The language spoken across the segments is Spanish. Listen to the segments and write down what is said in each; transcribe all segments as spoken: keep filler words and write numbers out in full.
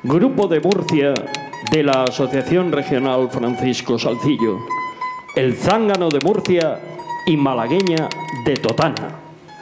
Grupo de Murcia de la Asociación Regional Francisco Salcillo, el Zángano de Murcia y Malagueña de Totana.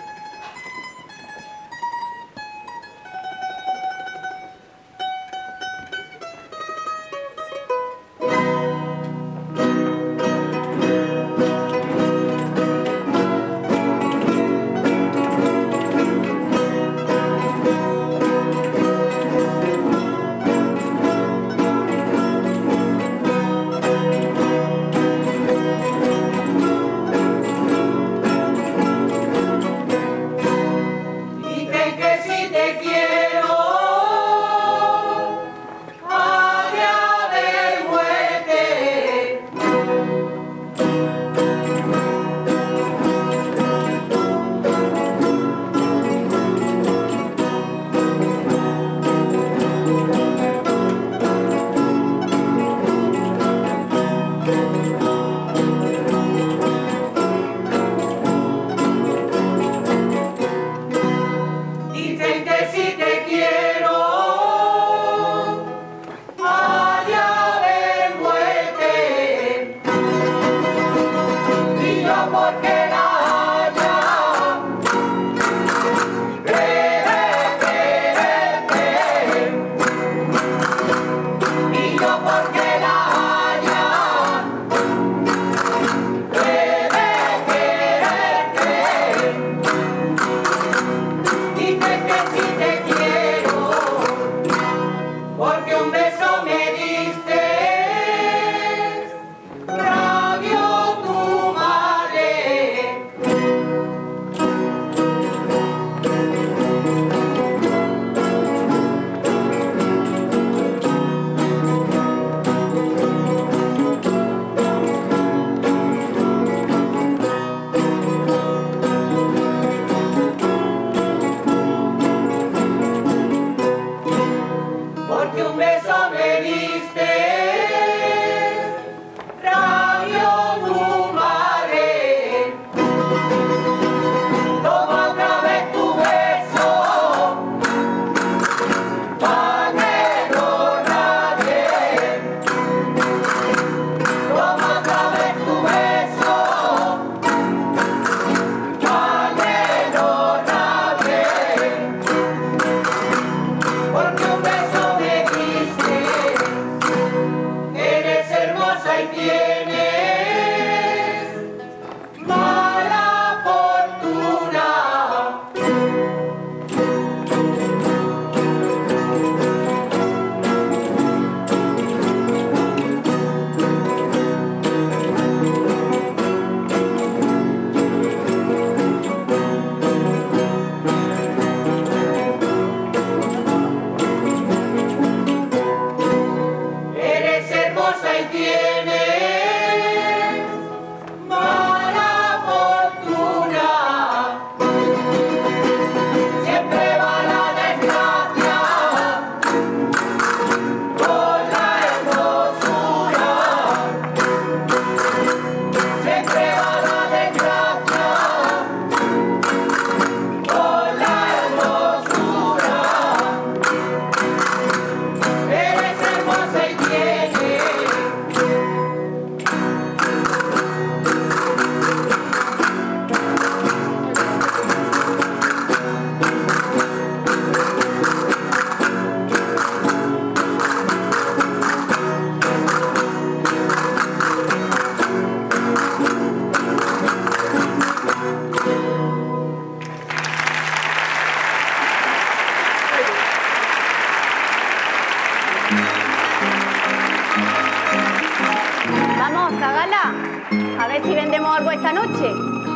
A ver si vendemos algo esta noche.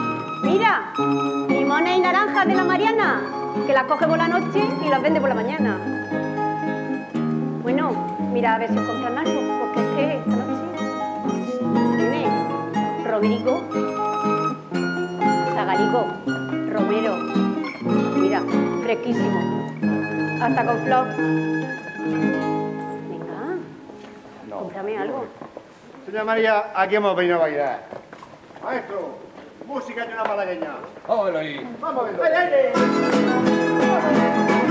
Mira, limones y naranjas de la Mariana, que las coge por la noche y las vende por la mañana. Bueno, mira a ver si os compran algo, porque es que esta noche tiene Rodrigo, Zagarico, Romero. Mira, fresquísimo. Hasta con flor. Venga, no. Cómprame algo. Señora María, aquí hemos venido a bailar. Maestro, música de una malagueña. Vamos a verlo ahí. Vamos a verlo. ¡Ay, ay, ay!